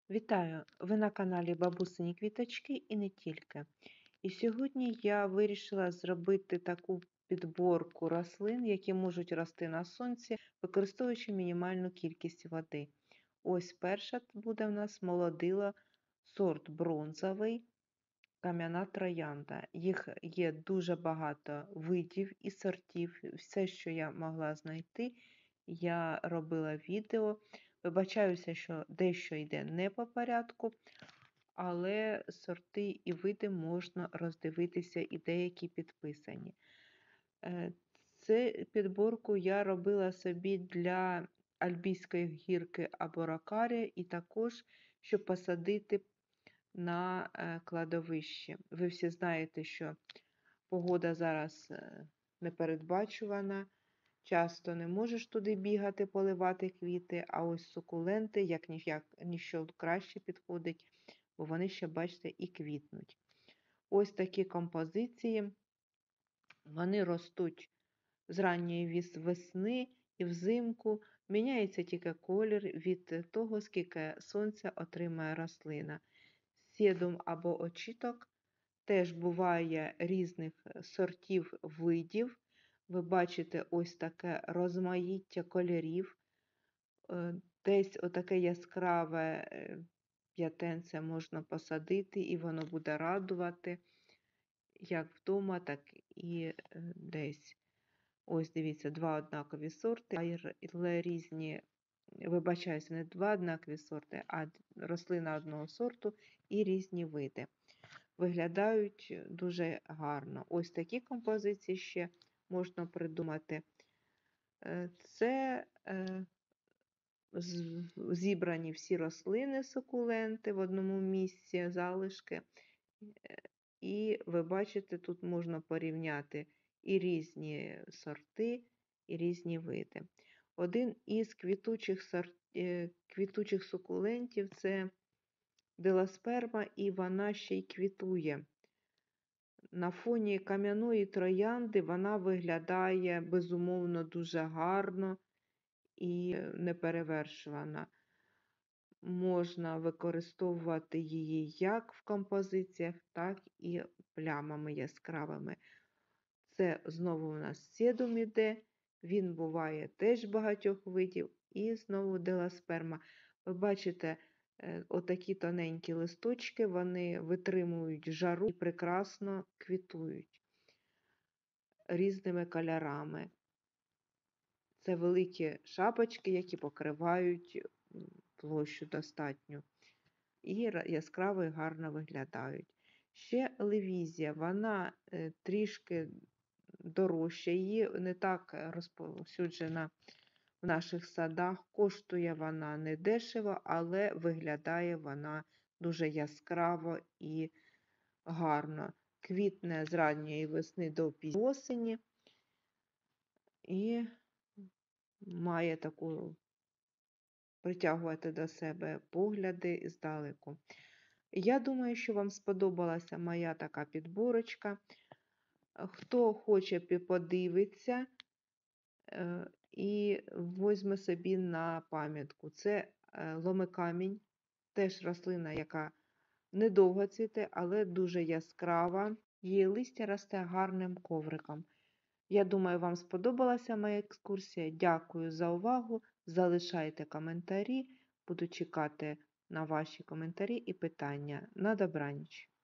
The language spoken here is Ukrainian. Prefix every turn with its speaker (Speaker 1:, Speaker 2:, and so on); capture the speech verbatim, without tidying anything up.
Speaker 1: Вітаю! Ви на каналі Бабусині Квіточки і не тільки. І сьогодні я вирішила зробити таку підборку рослин, які можуть рости на сонці, використовуючи мінімальну кількість води. Ось перша буде в нас молодила, сорт бронзовий, кам'яна троянда. Їх є дуже багато видів і сортів. Все, що я могла знайти, я робила відео. Вибачаюся, що дещо йде не по порядку, але сорти і види можна роздивитися, і деякі підписані. Цю підборку я робила собі для Альбійської гірки або ракарія, і також, щоб посадити на кладовищі. Ви всі знаєте, що погода зараз непередбачувана, часто не можеш туди бігати, поливати квіти, а ось сукуленти, як ніщо краще підходить, бо вони ще, бачите, і квітнуть. Ось такі композиції, вони ростуть з ранньої весни і взимку, міняється тільки колір від того, скільки сонця отримає рослина. Седум або очіток теж буває різних сортів видів. Ви бачите ось таке розмаїття кольорів. Десь отаке яскраве п'ятенце можна посадити, і воно буде радувати, як вдома, так і десь. Ось, дивіться, два однакові сорти, але різні, вибачаюся, не два однакові сорти, а рослина одного сорту і різні види. Виглядають дуже гарно. Ось такі композиції ще можна придумати. Це зібрані всі рослини, сукуленти в одному місці, залишки. І ви бачите, тут можна порівняти і різні сорти, і різні види. Один із квітучих, сорт... квітучих сукулентів – це деласперма, і вона ще й квітує. На фоні кам'яної троянди вона виглядає, безумовно, дуже гарно і неперевершувана. Можна використовувати її як в композиціях, так і плямами яскравими. Це знову у нас седум іде, він буває теж багатьох видів, і знову деласперма. Ви бачите, отакі тоненькі листочки, вони витримують жару і прекрасно квітують різними кольорами. Це великі шапочки, які покривають площу достатньо. І яскраво і гарно виглядають. Ще левізія, вона трішки дорожча, її не так розповсюджена в наших садах. Коштує вона не дешево, але виглядає вона дуже яскраво і гарно. Квітне з ранньої весни до пізньої осені і має таку притягувати до себе погляди здалеку. Я думаю, що вам сподобалася моя така підборочка. Хто хоче, подивиться і візьме собі на пам'ятку. Це ломикамінь, теж рослина, яка недовго цвіте, але дуже яскрава. Її листя росте гарним ковриком. Я думаю, вам сподобалася моя екскурсія. Дякую за увагу. Залишайте коментарі. Буду чекати на ваші коментарі і питання. На добраніч!